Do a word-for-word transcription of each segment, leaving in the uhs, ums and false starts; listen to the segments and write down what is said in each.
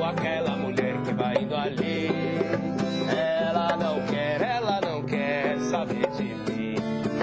aquela mulher que vai indo ali. Ela não quer, ela não quer saber de mim.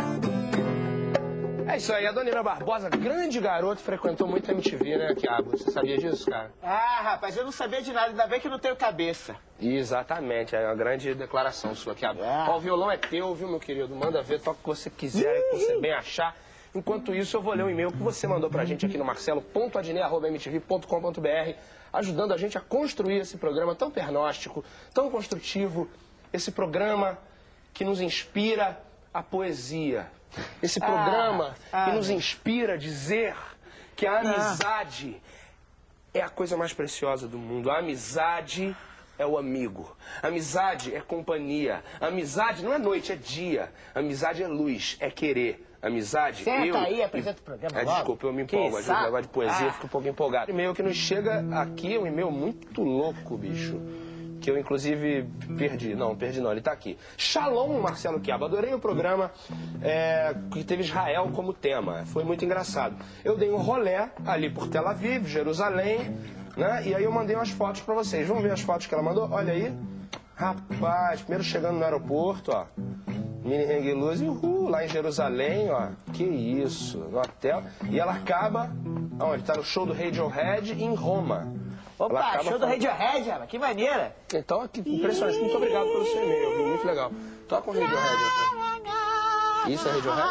É isso aí, a Dona Irã Barbosa, grande garoto, frequentou muito a M T V, né, Quiabo? Você sabia disso, cara? Ah, rapaz, eu não sabia de nada, ainda bem que eu não tenho cabeça. Exatamente, é uma grande declaração sua, Quiabo. Ah. Ó, o violão é teu, viu, meu querido? Manda ver, toca o que você quiser, o que você bem achar. Enquanto isso, eu vou ler o e-mail que você mandou pra gente aqui no marcelo ponto adnet arroba m t v ponto com ponto b r, ajudando a gente a construir esse programa tão pernóstico, tão construtivo, esse programa que nos inspira a poesia. Esse programa ah, que ah, nos inspira a dizer que a amizade é a coisa mais preciosa do mundo. A amizade é o amigo. A amizade é companhia. A amizade não é noite, é dia. A amizade é luz, é querer. Amizade, Senta eu... aí, apresenta o programa É, logo. desculpa, eu me empolgo. Às vezes o negócio de poesia, Ah. eu fico um pouco empolgado. O e-mail que nos chega aqui é um e-mail muito louco, bicho. Que eu, inclusive, perdi. Não, perdi não, ele tá aqui. Shalom, Marcelo Quiabo. Adorei o programa é, que teve Israel como tema. Foi muito engraçado. Eu dei um rolé ali por Tel Aviv, Jerusalém, né? E aí eu mandei umas fotos pra vocês. Vamos ver as fotos que ela mandou? Olha aí. Rapaz, primeiro chegando no aeroporto, ó. Mini Hang Loose, uhul, lá em Jerusalém, ó. Que isso, no hotel. E ela acaba, onde? Tá no show do Radiohead em Roma. Opa, acaba show do falando... Radiohead, rapaz, que maneira. Então, que impressionante. Muito obrigado pelo seu e-mail, viu? Muito legal. Toca um Radiohead aqui. Isso é Radiohead?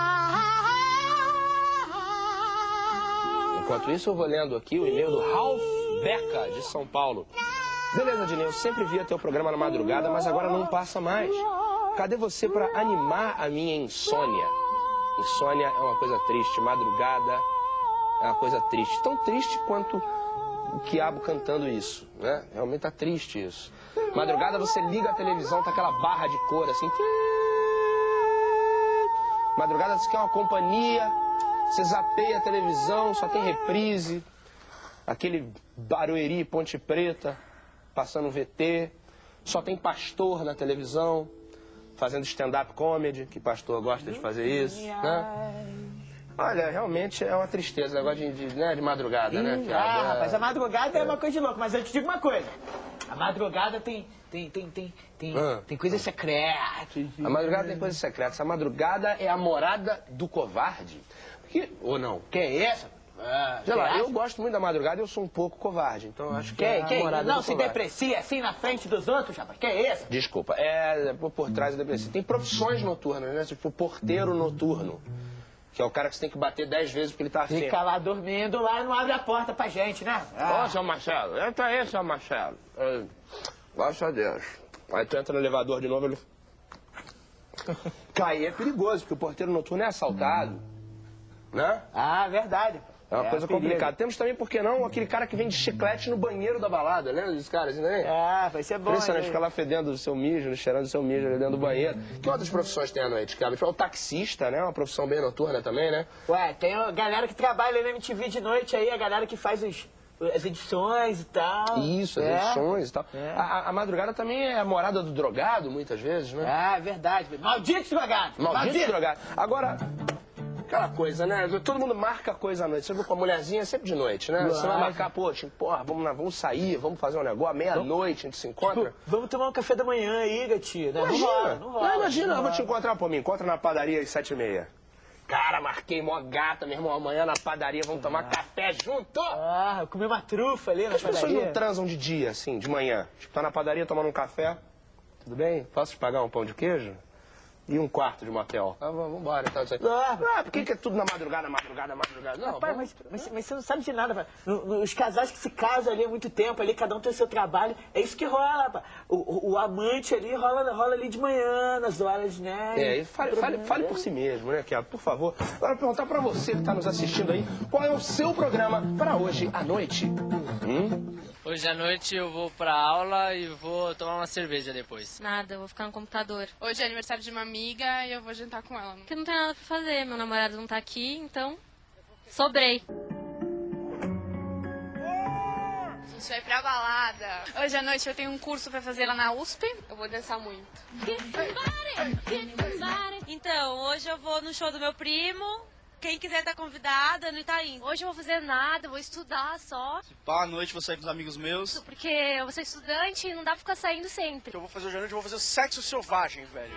Enquanto isso, eu vou lendo aqui o e-mail do Ralph Beca, de São Paulo. Beleza, Dinei, eu sempre via teu programa na madrugada, mas agora não passa mais. Cadê você para animar a minha insônia? Insônia é uma coisa triste, madrugada é uma coisa triste. Tão triste quanto o Quiabo cantando isso, né? Realmente tá triste isso. Madrugada você liga a televisão, tá aquela barra de cor assim. Madrugada você quer uma companhia, você zapeia a televisão, só tem reprise. Aquele Barueri, Ponte Preta, passando V T. Só tem pastor na televisão, fazendo stand-up comedy, que pastor gosta de fazer isso, né? Olha, realmente é uma tristeza, negócio de, de, né, de madrugada, né? Hum, ah, rapaz, a madrugada é uma coisa de louco, mas eu te digo uma coisa. A madrugada tem, tem, tem, tem, tem, Ah. tem coisa secreta. A madrugada tem coisas secretas. A madrugada é a morada do covarde. Porque, ou não? Quem é essa? Ah, Sei lá, você eu acha? gosto muito da madrugada e eu sou um pouco covarde. Então eu acho que é Quem, a quem? morada Não do se covarde. deprecia assim na frente dos outros, rapaz. Quem é esse? Desculpa, é por, por trás da depressão. Tem profissões noturnas, né? Tipo porteiro noturno. Que é o cara que você tem que bater dez vezes porque ele tá afim. Fica lá dormindo lá e não abre a porta pra gente, né? Ó, seu Marcelo, entra aí, seu Marcelo. É, graças a Deus. Aí tu entra no elevador de novo, ele... Cair é perigoso, porque o porteiro noturno é assaltado, né? Ah, verdade. É uma coisa perigo. complicada. Temos também, por que não, aquele cara que vende chiclete no banheiro da balada, lembra desses caras, né? Ah, vai ser bom. Impressionante, hein? ficar lá fedendo do seu mijo, cheirando do seu mijo ali dentro do banheiro. Que outras profissões tem à noite, cara? O taxista, né? Uma profissão bem noturna também, né? Ué, tem a galera que trabalha na M T V de noite aí, a galera que faz os, as edições e tal. Isso, as É. edições e tal. É. A, a madrugada também é a morada do drogado, muitas vezes, né? Ah, é verdade. Maldito drogado! Maldito drogado. Agora, aquela coisa, né? Todo mundo marca coisa à noite. Você viu com a mulherzinha sempre de noite, né? Você vai Lógico. marcar, pô, tipo, porra, vamos, lá, vamos sair, vamos fazer um negócio, meia-noite a gente se encontra. Tipo, vamos tomar um café da manhã aí, gatinho. Né? Imagina, Não rola, não rola. não, imagina, não eu vou te rola. encontrar, pô, me encontra na padaria às sete e meia. Cara, marquei mó gata, meu irmão, amanhã na padaria, vamos tomar café junto! Ah, eu comi uma trufa ali na As pessoas padaria. não transam de dia, assim, de manhã. Tipo, tá na padaria tomando um café, tudo bem? Posso te pagar um pão de queijo? E um quarto de motel. Ah, vamos embora, então. Ah, Ah, por que, que é tudo na madrugada, madrugada, madrugada? Não, Rapaz, vamos... mas, mas, mas você não sabe de nada, rapaz. No- no- Os casais que se casam ali há muito tempo, ali, cada um tem o seu trabalho, é isso que rola, rapaz. O, o, o amante ali rola, rola ali de manhã, nas horas, né? É, e fale, fale, fale por si mesmo, né, Kiara? Por favor. Agora, perguntar pra você que tá nos assistindo aí, qual é o seu programa para hoje à noite? Hum? Hoje à noite eu vou pra aula e vou tomar uma cerveja depois. Nada, eu vou ficar no computador. Hoje é aniversário de uma amiga e eu vou jantar com ela. Porque não tem nada pra fazer, meu namorado não tá aqui, então sobrei. A gente vai pra balada. Hoje à noite eu tenho um curso pra fazer lá na U S P. Eu vou dançar muito. Então, hoje eu vou no show do meu primo, Quem quiser estar convidada, não tá indo. Hoje eu vou fazer nada, vou estudar só. Se pá, à noite vou sair com os amigos meus. Porque eu sou estudante e não dá pra ficar saindo sempre. O que eu vou fazer hoje à noite, eu vou fazer sexo selvagem, velho.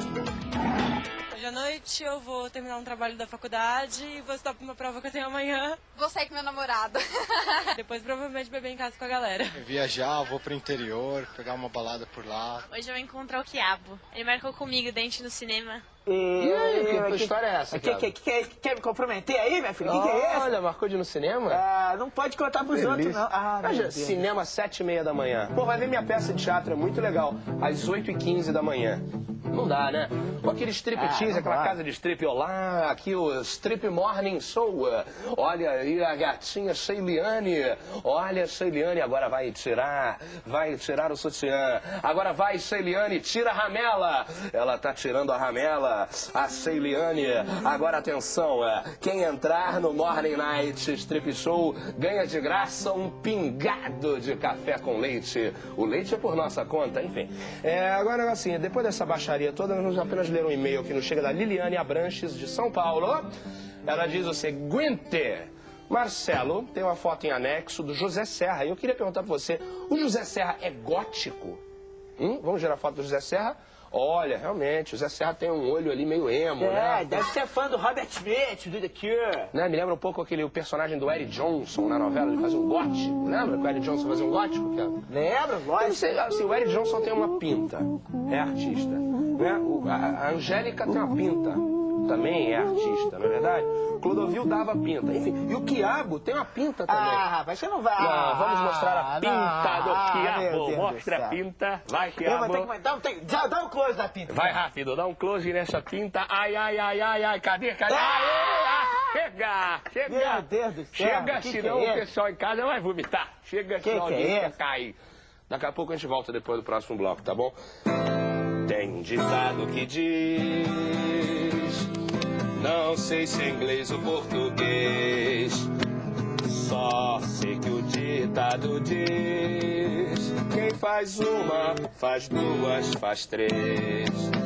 Hoje à noite eu vou terminar um trabalho da faculdade e vou estudar pra uma prova que eu tenho amanhã. Vou sair com meu namorado. Depois provavelmente beber em casa com a galera. Viajar, vou pro interior, pegar uma balada por lá. Hoje eu vou encontrar o Quiabo. Ele marcou comigo dente no cinema. E, E aí, que, que história é essa, que, que, que, que, Quer me comprometer aí, minha filha? O que, que é isso? Olha, marcou de ir no cinema? Ah, não pode contar pros Delícia. outros, não. Ah, meu Veja, Deus. cinema sete e meia da manhã. Pô, vai ver minha peça de teatro, é muito legal. Às oito e quinze da manhã. Não dá, né? Com aquele striptease, Ah, aquela vai. casa de strip. Olá, aqui o Strip Morning Show. Olha aí a gatinha Sheiliane. Olha, Sheiliane agora vai tirar, vai tirar o sutiã. Agora vai, Sheiliane, tira a ramela. Ela tá tirando a ramela. A Sheiliane. Agora atenção, é, quem entrar no Morning Night Strip Show ganha de graça um pingado de café com leite. O leite é por nossa conta, enfim. É, agora assim, depois dessa baixaria toda, nós vamos apenas ler um e-mail que nos chega da Liliane Abranches, de São Paulo. Ela diz o seguinte: Marcelo, tem uma foto em anexo do José Serra. E eu queria perguntar pra você, o José Serra é gótico? Hum? Vamos gerar a foto do José Serra? Olha, realmente, o José Serra tem um olho ali meio emo, né? É, deve ser fã do Robert Smith, do The Cure. Né? Me lembra um pouco aquele o personagem do Eric Johnson na novela, ele fazia um gótico. Lembra que o Eric Johnson fazia um gótico? Que era... Lembra? Eu não Lógico. sei, assim, o Eric Johnson tem uma pinta, é artista. Né? O, a, a Angélica tem uma pinta, também é artista, não é verdade? Clodovil dava pinta, enfim. E o Quiabo tem uma pinta também. Ah, rapaz, você não vai. Não, vamos mostrar a Ah, pinta não. do Ah, meu Quiabo. Deus Mostra do a céu. pinta. Vai, Eu Quiabo. vou ter que dar um, tem, dá, dá um close na pinta. Vai rápido, dá um close nessa pinta. Ai, ai, ai, ai, ai. Cadê, cadê? Ai, ai, chega, chega. Meu Deus do céu. Chega, que senão que é o pessoal em casa vai vomitar. Chega, Que senão que é alguém vai esse? cair. Daqui a pouco a gente volta depois do próximo bloco, tá bom? Tem um ditado que diz: não sei se é inglês ou português, só sei que o ditado diz: quem faz uma, faz duas, faz três.